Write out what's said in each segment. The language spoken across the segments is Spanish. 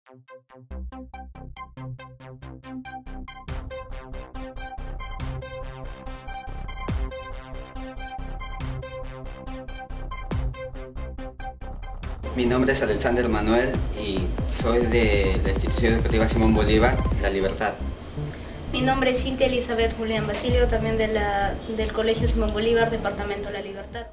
Mi nombre es Alexander Manuel y soy de la Institución Educativa Simón Bolívar, La Libertad. Mi nombre es Cintia Elizabeth Julián Basilio, también del Colegio Simón Bolívar, Departamento La Libertad.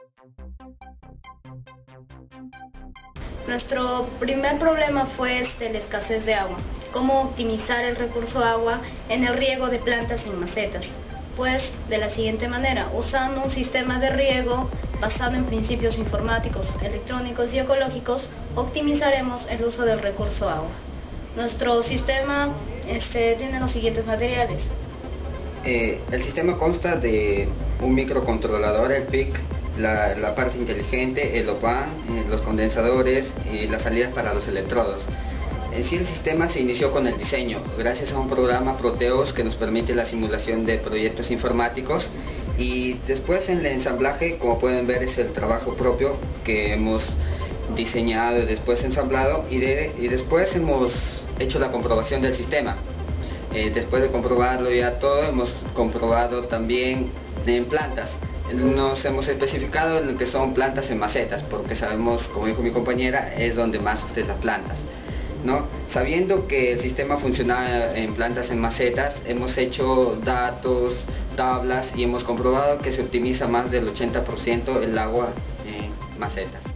Nuestro primer problema fue la escasez de agua. Cómo optimizar el recurso agua en el riego de plantas en macetas. Pues de la siguiente manera, usando un sistema de riego basado en principios informáticos, electrónicos y ecológicos, optimizaremos el uso del recurso agua. Nuestro sistema tiene los siguientes materiales. El sistema consta de un microcontrolador, el PIC, la parte inteligente, el OPAN, los condensadores y las salidas para los electrodos. En sí el sistema se inició con el diseño, gracias a un programa Proteus que nos permite la simulación de proyectos informáticos, y después en el ensamblaje, como pueden ver, es el trabajo propio que hemos diseñado y después ensamblado, y después hemos hecho la comprobación del sistema. Después de comprobarlo ya todo, hemos comprobado también en plantas. Nos hemos especificado en lo que son plantas en macetas, porque sabemos, como dijo mi compañera, es donde más de las plantas, ¿no? Sabiendo que el sistema funciona en plantas en macetas, hemos hecho datos, tablas, y hemos comprobado que se optimiza más del 80% el agua en macetas.